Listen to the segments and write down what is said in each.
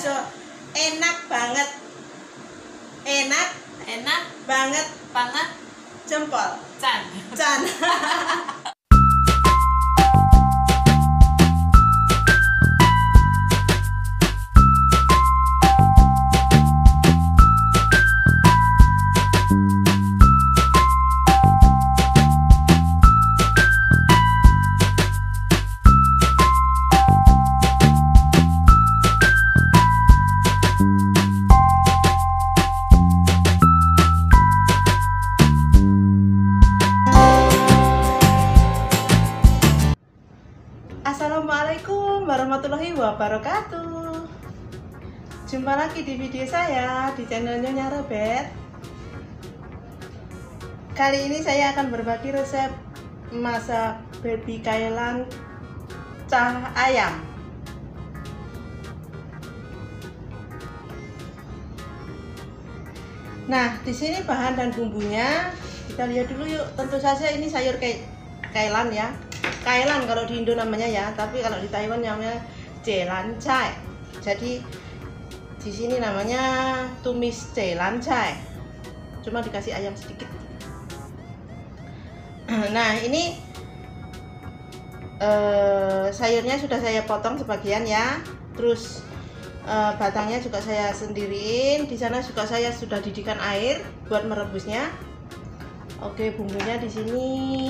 bakso enak banget. Enak banget jempol. Can. Assalamualaikum warahmatullahi wabarakatuh. Jumpa lagi di video saya di channel Nyonya Robet. Kali ini saya akan berbagi resep masak baby kailan cah ayam. Nah, di sini bahan dan bumbunya kita lihat dulu yuk. Tentu saja ini sayur kailan ya. Kailan kalau di Indo namanya ya, tapi kalau di Taiwan namanya jelancai. Jadi di sini namanya tumis jelancai. Cuma dikasih ayam sedikit. Nah, ini sayurnya sudah saya potong sebagian ya. Terus batangnya juga saya sendiriin. Di sana juga saya sudah didihkan air buat merebusnya. Oke, bumbunya di sini.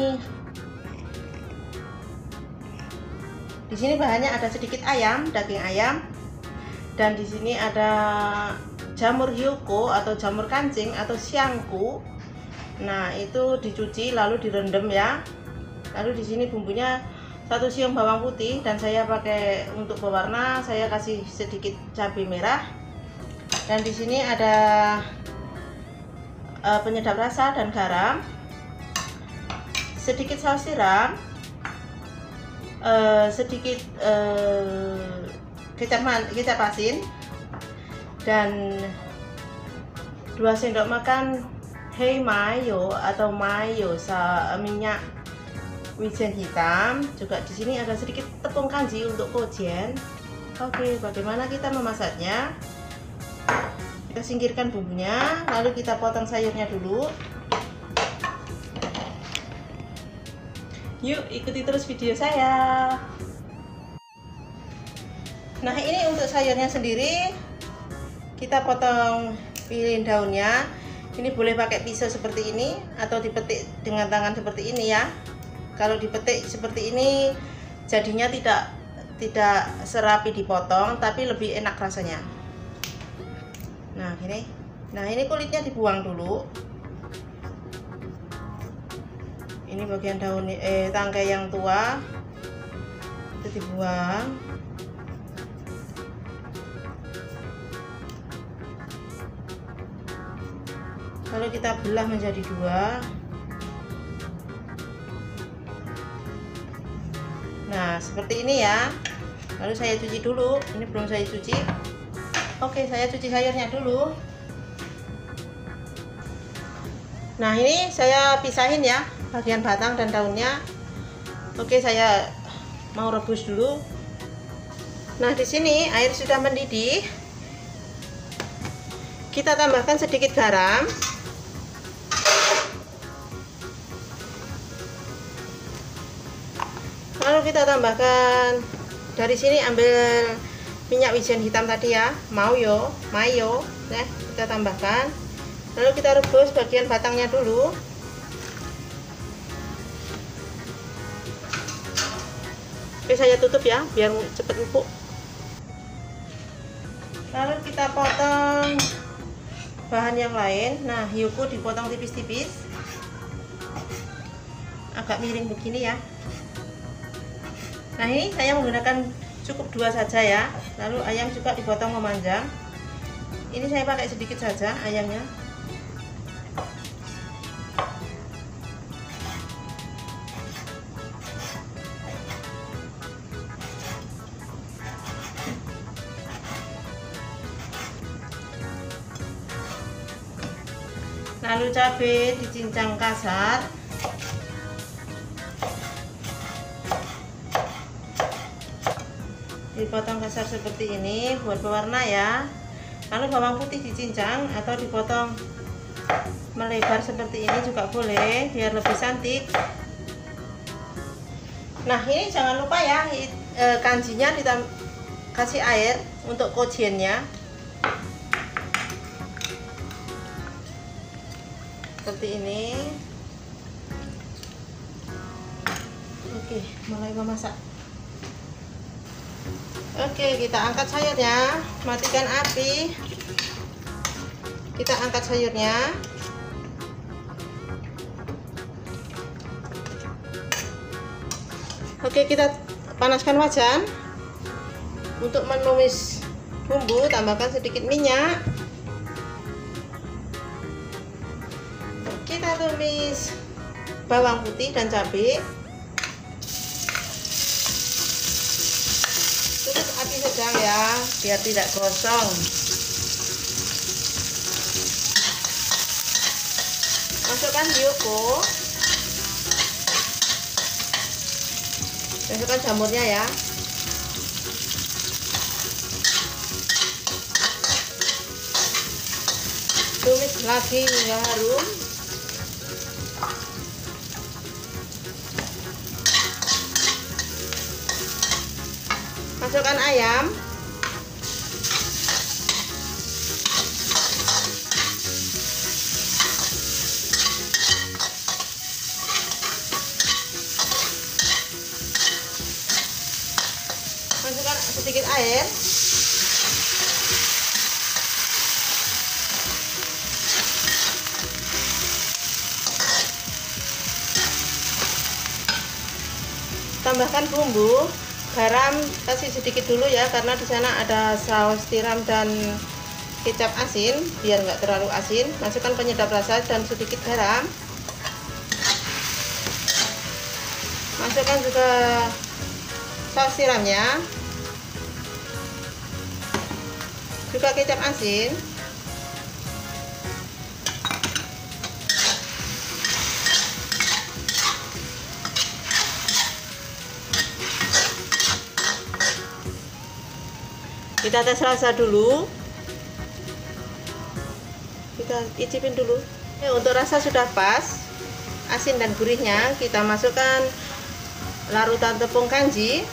Di sini bahannya ada sedikit ayam, daging ayam, dan di sini ada jamur hyuko atau jamur kancing atau siangku. Nah, itu dicuci lalu direndam ya. Lalu di sini bumbunya 1 siung bawang putih, dan saya pakai untuk pewarna saya kasih sedikit cabai merah. Dan di sini ada penyedap rasa dan garam, sedikit saus tiram, sedikit kecap asin, dan 2 sendok makan hei mayo atau mayo minyak wijen hitam. Juga di sini ada sedikit tepung kanji untuk kojian. Oke, bagaimana kita memasaknya? Kita singkirkan bumbunya, lalu kita potong sayurnya dulu. Yuk, ikuti terus video saya. Nah, ini untuk sayurnya sendiri kita potong, pilih daunnya. Ini boleh pakai pisau seperti ini atau dipetik dengan tangan seperti ini ya. Kalau dipetik seperti ini jadinya tidak serapi dipotong, tapi lebih enak rasanya. Nah, gini. Nah, ini kulitnya dibuang dulu. Ini bagian daun tangkai yang tua itu dibuang. Lalu kita belah menjadi 2. Nah, seperti ini ya. Lalu saya cuci dulu. Ini belum saya cuci. Oke, saya cuci sayurnya dulu. Nah, ini saya pisahin ya, bagian batang dan daunnya. Oke, saya mau rebus dulu. Nah, di sini air sudah mendidih. Kita tambahkan sedikit garam. Lalu kita tambahkan, dari sini ambil minyak wijen hitam tadi ya, mayo ya, kita tambahkan. Lalu kita rebus bagian batangnya dulu. Oke, saya tutup ya biar cepat empuk. Lalu kita potong bahan yang lain. Nah, hyuko dipotong tipis-tipis, agak miring begini ya. Nah, ini saya menggunakan cukup 2 saja ya. Lalu ayam juga dipotong memanjang. Ini saya pakai sedikit saja ayamnya. Lalu cabai dicincang kasar. dipotong kasar seperti ini buat pewarna ya. Lalu bawang putih dicincang atau dipotong melebar seperti ini juga boleh biar lebih cantik. Nah ini jangan lupa ya, kanjinya kasih air untuk kojiennya seperti ini. Oke, mulai memasak. Oke, kita angkat sayurnya, matikan api. Kita angkat sayurnya. Oke, kita panaskan wajan. Untuk menumis bumbu, tambahkan sedikit minyak. Kita tumis bawang putih dan cabai. Terus api sedang ya, biar tidak gosong. Masukkan hiyoko. Masukkan jamurnya ya. Tumis lagi hingga harum. Masukkan ayam. Masukkan sedikit air. Tambahkan bumbu. Garam kasih sedikit dulu ya, karena di sana ada saus tiram dan kecap asin, biar nggak terlalu asin. Masukkan penyedap rasa dan sedikit garam. Masukkan juga saus tiramnya, juga kecap asin. Kita tes rasa dulu, kita icipin dulu. Untuk rasa sudah pas, asin dan gurihnya. Kita masukkan larutan tepung kanji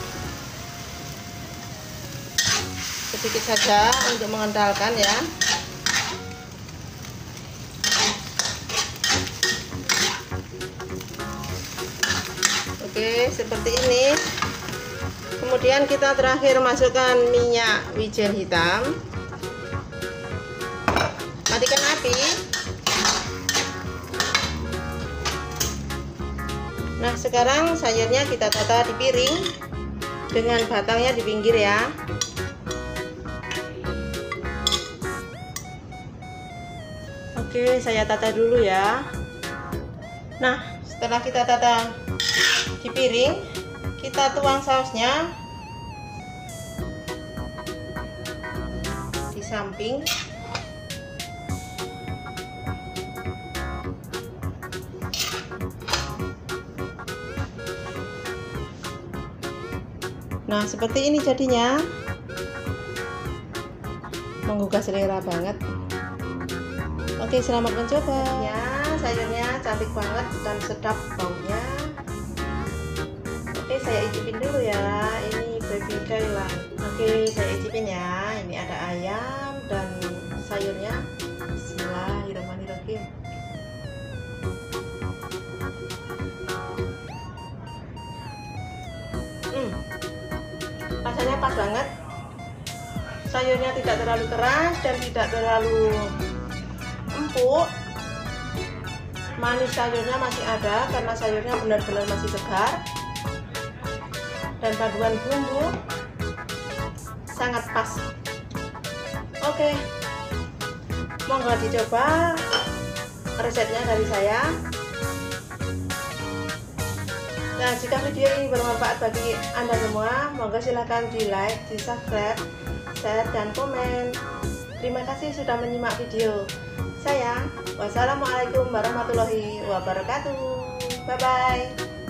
sedikit saja untuk mengentalkan ya. Oke, seperti ini. Kemudian kita terakhir masukkan minyak wijen hitam. Matikan api. Nah, sekarang sayurnya kita tata di piring dengan batangnya di pinggir ya. Oke, saya tata dulu ya. Nah, setelah kita tata di piring, kita tuang sausnya di samping. Nah, seperti ini jadinya. Menggugah selera banget. Oke, selamat mencoba. Ya, sayurnya cantik banget dan sedap baunya. Oke, saya icipin dulu ya. Ini baby Thailand. Oke, saya icipin ya. Ini ada ayam dan sayurnya. Bismillahirrahmanirrahim. Rasanya pas banget. Sayurnya tidak terlalu keras dan tidak terlalu empuk. Manis sayurnya masih ada karena sayurnya benar-benar masih segar. Dan paduan bumbu sangat pas. Oke, monggo dicoba resepnya dari saya. Nah, jika video ini bermanfaat bagi Anda semua, monggo silahkan di like, di subscribe, share, dan komen. Terima kasih sudah menyimak video saya. Wassalamualaikum warahmatullahi wabarakatuh. Bye bye.